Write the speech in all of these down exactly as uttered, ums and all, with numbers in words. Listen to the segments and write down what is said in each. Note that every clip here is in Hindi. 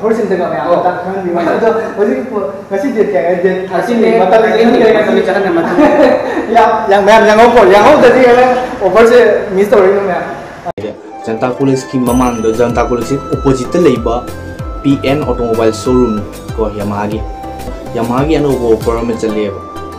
ऑफर सिंह का मैं आता खान भी मैं तो वैसे वैसे डेट क्या है डेट ऐसे नहीं बता लेकिन नहीं करेगा कभी चढ़ने मत या yang मैं yang को yang को तभी है ऑफर से मिस तो रही हूँ मैं जनता कॉलेज की ममांग दो जनता कॉलेज से ऑपोजिट लेबा पी एन ऑटोमोबाइल शोरूम को यामाहा की यामाहा की अनुभव ऑफर में चले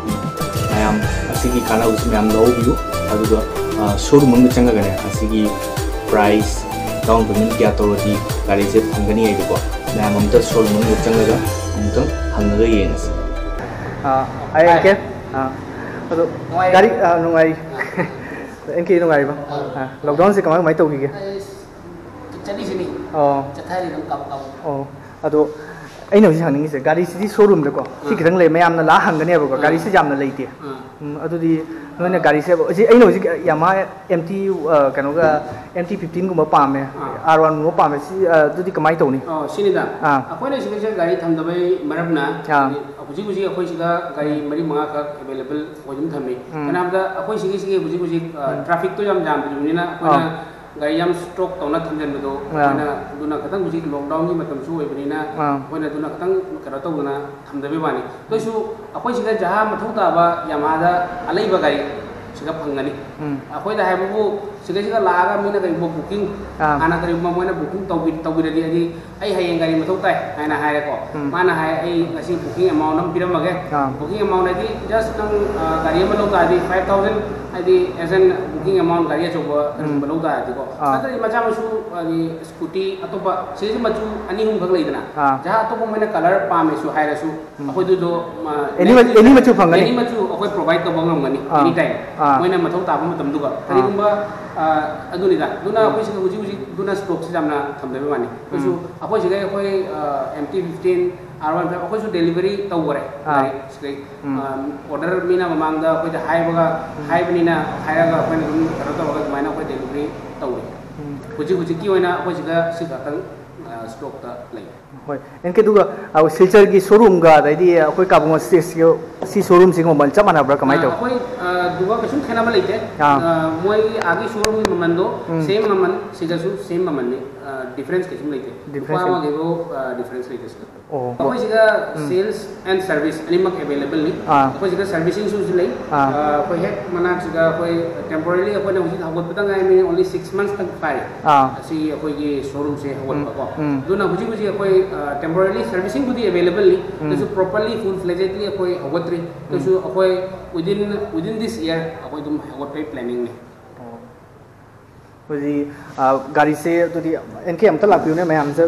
मैम असिगी खाना उसमें हम लोग भी अदुगा शोरूम में चंगा गने असिगी प्राइस डाउन पेमेंट क्या तो रोटी गाड़ी से फंगनी है को मैम हम तो शोरूम में चंगा गा हम तो हंगगा ये नस हाँ आई क्या हाँ तो गाड़ी नुआई इनके नुआई बा हाँ लॉकडाउन से कमाई कमाई तो की क्या चली चली ओ चथारी दम कब कब ओ अदो अꯩꯅ ꯍꯧꯖꯤꯛ ꯍꯪꯅꯤꯡꯉꯤꯁꯦ ꯒꯥꯔꯤꯁꯤꯗꯤ ꯁꯣꯔꯨꯝꯗꯀꯣ ꯁꯤ ꯈꯤꯇꯪ ꯂꯩ ꯃꯌꯥꯝꯅ ꯂꯥ ꯍꯪꯒꯅꯦꯕꯀꯣ ꯒꯥꯔꯤꯁꯤ ꯌꯥꯝꯅ ꯂꯩꯇꯦ ꯑꯗꯨꯗꯤ ꯅꯣꯏꯅ ꯒꯥꯔꯤꯁꯦ ꯍꯧꯖꯤꯛ ꯑꯩꯅ ꯍꯧꯖꯤꯛ ꯌꯥꯃꯥꯍꯥ ꯑꯦꯝ ꯇꯤ ꯀꯩꯅꯣꯒ ꯑꯦꯝ ꯇꯤ ꯐꯤꯐꯇꯤꯟ ꯒꯨꯝꯕ ꯄꯥꯝꯃꯦ ꯑꯥꯔ ꯋꯥꯟ ꯒꯨꯝꯕ ꯄꯥꯝꯃꯦ ꯁꯤ ꯑꯗꯨꯗꯤ ꯀꯃꯥꯏꯅ ꯇꯧꯅꯤ ꯑꯣ ꯁꯤꯅꯤꯗ ꯑꯩꯈꯣꯏꯅ ꯁꯤꯗ ꯒꯥꯔꯤ ꯊꯝꯗꯕꯩ ꯃꯔꯝꯅ ꯍꯧꯖꯤꯛ ꯍꯧꯖꯤꯛ ꯑꯩꯈꯣꯏ ꯁꯤꯗ ꯒꯥꯔꯤ ꯃꯔꯤ ꯃꯉꯥ ꯈꯛ ꯑꯦꯚꯦꯂꯦꯕꯜ ꯑꯣꯏꯗꯨꯅ ꯊꯝꯃꯤ ꯀꯅꯥꯝꯇ ꯑꯩꯈꯣꯏ ꯁꯤꯒꯤ ꯁꯤꯒꯤ ꯍꯧꯖꯤꯛ ꯍꯧꯖꯤꯛ ꯇ꯭ꯔꯥꯐꯤꯛꯇꯣ ꯌꯥꯝ ꯌꯥꯝꯗ꯭ꯔꯤꯕꯅꯤꯅ ꯑꯩꯈꯣꯏꯅ gari yang stroke tauna thamjanbado aina duna katang buji lockdown gi matam su oibnina hoina duna katang kara tawna thamdabe bani toisu apoi siga jaha mathau ta ba yamada alai ba gari siga phangani apoi da haibu siga siga laga mina gari booking ana gari ma moina booking tawbi tawbi di adi ai hayeng gari mathau tai aina haire ko mana hai ai ngasi booking amount nam piramage booking amount adi just nang gari ma lo ta adi five thousand adi as an booking amount gari achoba ma lo ta adi ko Nanti macam macam ni scooty atau apa, sih macam ani hum khag leidana. Jaha atau pun mana color pam isu high isu, aku itu do. Ini ini macam phangani. Ini macam aku provide ke bangam gani anytime. Mana macam tahu macam tu kan. Tadi kumba adu ni dah. Duna aku sih uji uji duna stroke sih jamna thamde be mani. Isu aku sih aku M T fifteen R one five aku sih delivery tahu gore. Sekali order mina memangga aku itu high baga high benina high baga aku ni kalau tahu baga mana aku delivery tahu. Kuci kuci kiau ina aku juga sih katang stroke tak lagi. Hoi, enke tu ga aku Silchar ki showroom ga, jadi aku kabuganj si si showroom sih ngomong macam mana berapa kamai tu? Aku dua kesum kena balik je. Moi agi showroom ni memando same maman, Silchar same maman ni difference kesum lagi. Difference. Apa lagi tu difference lagi kesum. Oh. Aku juga sales and service ni mak available ni. Aku juga servicing susu lagi. Aku head mana juga aku temporarily aku ni mungkin aku petang ni only six months tak pay. Si aku ye showroom se aku apa. Dua nak buji buji aku temporarily servicing budi available ni. Terus properly full fledgedly aku aku tri. Terus aku within within this year aku itu aku try planning ni. Jadi गाड़ी से तो दी इनके हम तलाक भी उन्हें मैं हमसे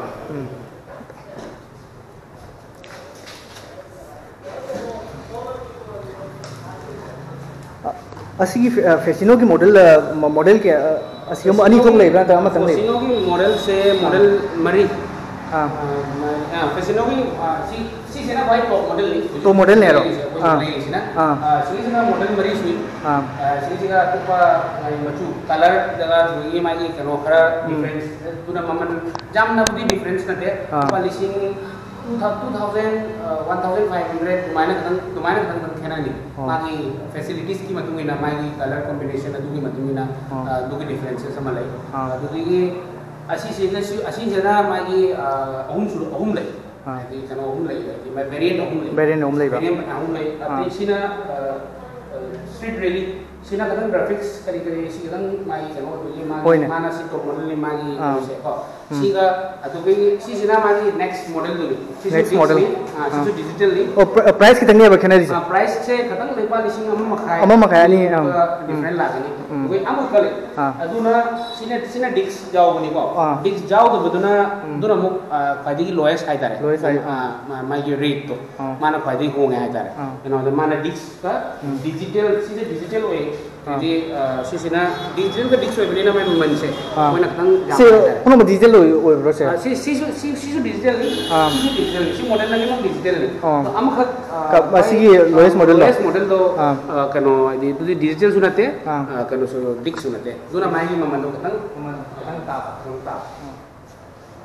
असी की फैसिनो की मॉडल मॉडल के असी हम अनी तो ले रहा था हम तंग ले फैसिनो की मॉडल से मॉडल मरी हाँ फैसिनो की सी सी से ना वाइट मॉडल नहीं तो मॉडल नहीं रो हाँ हाँ सी से ना मॉडल मरी सुई हाँ सी से का तो पा मचू कलर जगह ये मायने करो खरा डिफरेंस तू ना ममन जाम ना बुद्धि डिफरेंस ना थे polishing two thousand one thousand five hundred तुम्हारे कतन तुम्हारे कतन कहना नहीं मागी facilities की मतुंगी ना मागी color combination ना दूसरी मतुंगी ना दूसरी differences समझ लाई दूसरी असी से ना असी से ना मागी अहम शुरू अहम लाई ये कनो अहम लाई ये मैं variant अहम लाई variant अहम लाई variant अहम लाई अपनी इसी ना street rally sina kadang graphics kali kali si kadang mai kano tu magi mana si top model ni magi se ko si ka atu ke si sina magi next model tu si next model ah si digital ni oh price kitang ni ba khana ri price se kadang lepa lising amma makai amma makai ni different la ni ko amma kale aduna sina sina dix jaw ni ko dix jaw tu buduna duna mu khadi ki lowest hai tare lowest hai magi rate to mana khadi ho ngai hai tare you know the mana dix ka digital si digital way jadi sisi na digital ke digital beli nama yang se, mana kadang si, mana digital loh, oh berapa si si si si digital ni, si digital ni, si model lagi memang digital ni. Am kat masih lowest model lah. Lowest model tu, kano di tu digital sunat eh, kano so dig sunat eh. Dua nama ini memang tu kadang kadang tap, kadang tap.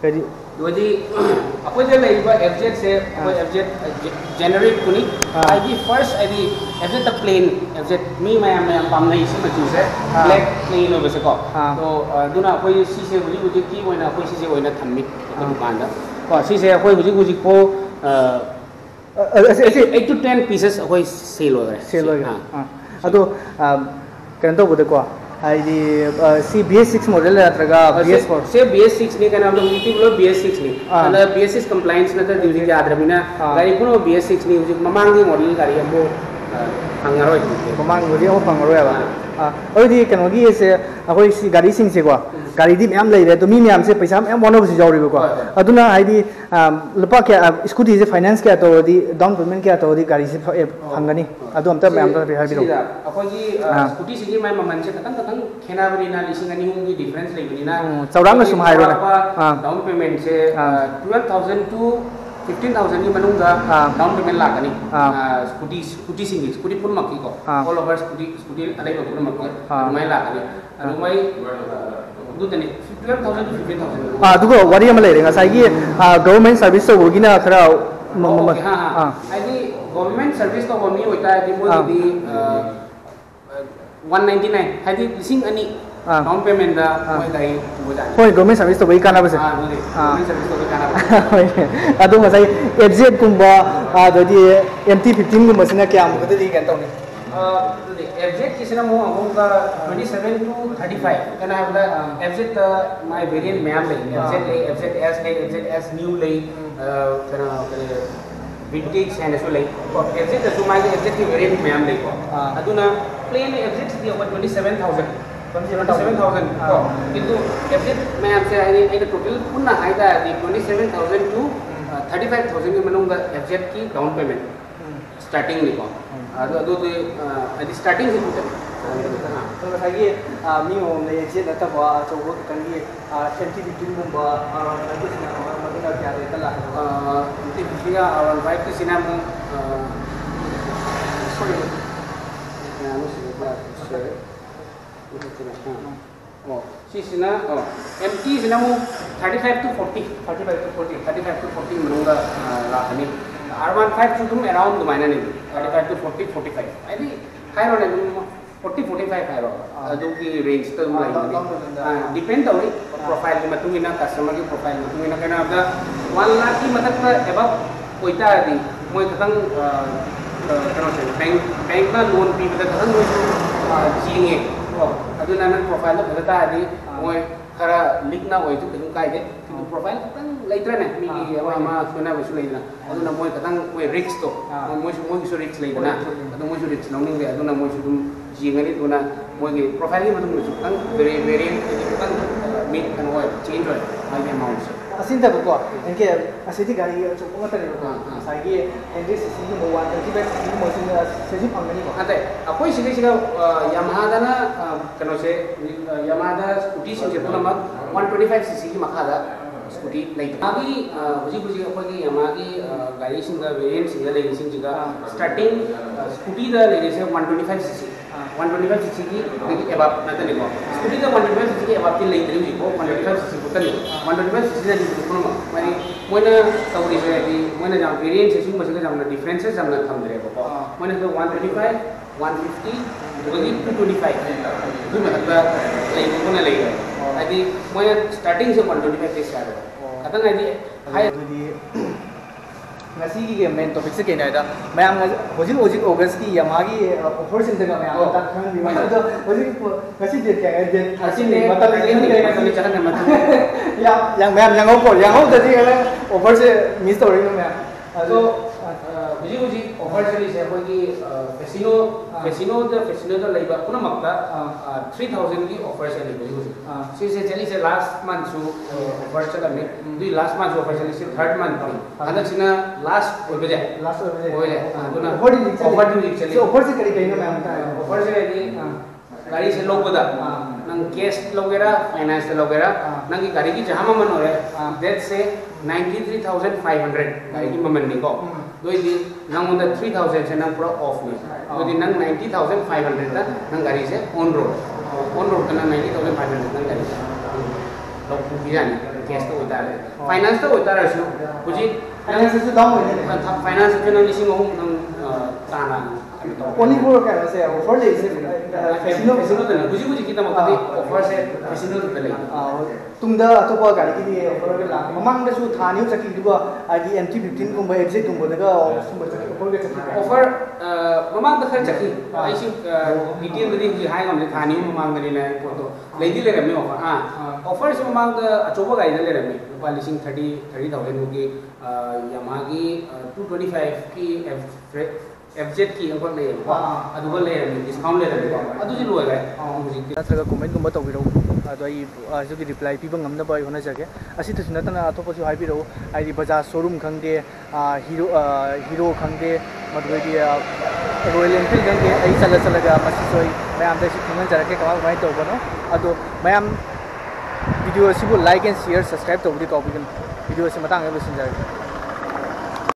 करी दोदी अपोज ले इबा एफजेड से अपोज एफजेड जेनरिक कुनी आईडी फर्स्ट आईडी एफजेड द प्लेन एफजेड मी मैं मैं पाम नहीं इसी मचू से ब्लैक प्लेन हो बसे को तो दुना अपोज सी से हुजी हुजी की होइना अपोज सी से होइना थम्मी दुकान दा को सी से अपोज हुजी हुजी को eight to ten pieces अपोज सेल हो गए सेल हो गए हां अदो कन तो बुदे को ID C B S six model यात्रगा B S four से B S six ने कना हम लोग मीटिंग लो B S six ने मतलब B S six कंप्लायंस न त ड्यूटी के आधार बिना गाड़ी कुनो B S six ने उजी ममांगी मॉडल गाड़ी हमको फंगरोय ममांग मुझे वो फंगरोय बा आ ओदी कनोगी से अखोई सी गाड़ी सिंग से को गाड़ी दी मैम ले तो मी मैम से पैसा मैम वनो से जाउरी को अदुना आईडी लपा के स्कूटी से फाइनेंस के तो दी डाउन पेमेंट के तो दी गाड़ी से फंगनी अदु हमता मैम तो हाई बिरो अखोई स्कूटी से मैं ममन से खतंग खतंग खेना बनिना लिसिंग अनि हुंगी डिफरेंस लेबनिना चौरांग सुम हाइरो डाउन पेमेंट से twelve thousand to fifteen thousand की मनुंगा डाउन पेमेंट लागनी स्कूटी स्कूटी सिंगी स्कूटी पुन मक्की को ऑल ओवर स्कूटी स्कूटी अलाई पुन मक्की मैं लागनी अरु मैं दुतनी twelve thousand to fifteen thousand आ दुगो वारी हम ले रेगा साइगी गवर्नमेंट सर्विस तो होगी ना खरा हां हां आईडी गवर्नमेंट सर्विस तो होमी होता है दी मोई दी one ninety-nine हाइदी लिसिंग अनि डाउन पेमेंट दा मोई गाई बुजा होय गवर्नमेंट सर्विस तो वही काना बसे हां दुदे गवर्नमेंट सर्विस तो काना होय अदु मसाई F Z कुंबा आ ददी M T fifteen कुंबा सिना क्या हमको दी कहता हूं अ दुदे F Z किसना मो हमका twenty-seven to thirty-five कना है बोला F Z माय वेरिएंट मैम ले F Z ले F Z S ले F Z S न्यू ले कना करे विंटेज एंड सो ले और F Z तो माय F Z की वेरिएंट मैम ले को अदुना प्लेन F Z दी over twenty-seven thousand twenty-seven thousand को किंतु F Z मैं आपसे आई आई टोटल पुन्ना आइदा दी twenty-seven thousand to thirty-five thousand के मनुंगा F Z की डाउन पेमेंट स्टार्टिंग नि को अदो अदो दी अदि स्टार्टिंग से कुछ हां तो बताइए मी होम ले जे नता बा तो वो कंगी M T fifteen गुंबा नदी सिना मदना क्या रे तला M T fifteen और बाइक की सिना मो सॉरी मैं sorry oh sisina oh M T sina mo thirty-five to forty thirty-five to forty thirty-five to forty menungga lakani R fifteen tum around dumaina ni thirty-five to forty forty-five adi high ro ne forty forty-five high ro adu ki range to lai ni depend tawri profile ki matungina customer ki profile matungina kana abda one lakh ki matak pa above oita adi moi khatang kano se bank bank na loan pi bada khatang moi jinge अदु नान प्रोफाइल बता आदि मोय खरा लिक ना होय तो किदुं कायदे किदु प्रोफाइल खतंग लेत्रा ने मी अमा अमा सुना बसु लेना अदु ना मोय खतंग मोय रिस्क तो मोय मोय सु रिस्क लेना अदु मोय सु रिस्क नौनिंग दे अदु ना मोय सु दुम जिंगनि दुना मोय के प्रोफाइल की मदुं सु खतंग वेरी वेरी खतंग मीट कन होय चेंज होय हाई अमाउंट असिन तब को इनके असिति गाड़ी जो को तने को साइगी एंड्री सीसी की मोवा twenty-five सीसी की मशीन सेजी फंगनी को अते अकोई सिगे सिगे यामाहा दाना कनो से यामाहा दा स्कूटी सिगे पुनमा one twenty-five सीसी की मखादा स्कूटी नहीं अभी बुजी बुजी अकोई की यामाहा की गाड़ी सिंगा वेरिएंट सिंगा ले सिंग जिगा स्टार्टिंग स्कूटी दा ले से one twenty-five CC one twenty-five CC की देखि एबाब नतने को स्कूटी दा one twenty-five सीसी की एबाब की ले दरी को one twenty-five सीसी को तने one twenty-five सीसी दा पुनमा माने मोइना तौरी से दी मोइना जाम वेरिएंट से सिंग मसिगा जाम डिफरेंसेस जाम थम दरे को मोइना तो one twenty-five one fifty दुगी two twenty-five दु मतलब ले को ना ले आदि मोइना स्टार्टिंग से one twenty-five से स्टार्ट खतंग आदि हाई ngasi ki main topic se kena da mayam hojin hojin august ki Yamaha ki offer sin da mayam ta khan bi ma to hojin ngasi date kya hai date asin ne matal le ni kaya ngasi chahan ne matal ya yang mayam yang ko yang ho da di offer se miss to ring mayam so hojin hojin offer se se ko ki casino casino da casino da laiba puna makta three thousand ki offer se le hojin se se chali se last month su offer se ne di last month offer se se third month adak sina last हो बजे last हो बजे हो बजे तो ना offer दी चले offer दी चले so offer से करी कहीं ना मैं आता है offer से दी गाड़ी से लोग बता नंग कैश लोगेरा फाइनेंस लोगेरा नंग की गाड़ी की जहाँ ममन हो रहे that से ninety-three thousand five hundred गाड़ी की ममन निको दो इधी नंग उन्दा three thousand से नंग पूरा ऑफ नहीं दो इधी नंग ninety thousand five hundred था नंग गाड़ी से on road on road करना ninety thousand five hundred नंग गाड़ी से लोग पूछी जाने cash to hoita le finance to hoita rasu huji finance su down hoine finance to nang lising ahum nang tana only for ka se offer le se casino casino to huji huji kita makati offer se casino to le tungda atopa gari ki ni offer ga la mamang da su thani chaki duga adi M T fifteen gumba exit gumba daga sumba chaki offer ga chaki offer mamang da khar chaki ai si detail da di hai ngam le thani mamang da le ko to leidi le rame offer ha offer se mamang da achoba gari da le rame rupa lising thirty thirty thousand ki Yamaha ki two twenty-five ki F Z ki angkor le aduga le discount le rame adu ji loi gai natraga comment gumba tawbiro ado ai ajo ki reply pi bangam na bai hona jage asi tu sunatana atopa ju hai biro ai Bajaj showroom khangde hero hero khangde madwe di Royal Enfield khangde ai chala chala ga masi soi mayam da si khungan jara ke kama mai to bano ado mayam video sibu like and share subscribe to budi ko bigan video se matang ga lusin jare